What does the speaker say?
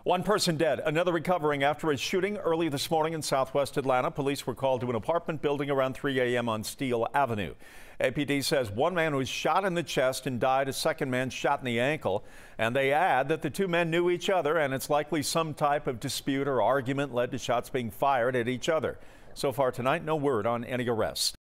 One person dead, another recovering after a shooting early this morning in southwest Atlanta. Police were called to an apartment building around 3 a.m. on Steele Avenue. APD says one man was shot in the chest and died. A second man shot in the ankle. And they add that the two men knew each other, and it's likely some type of dispute or argument led to shots being fired at each other. So far tonight, no word on any arrests.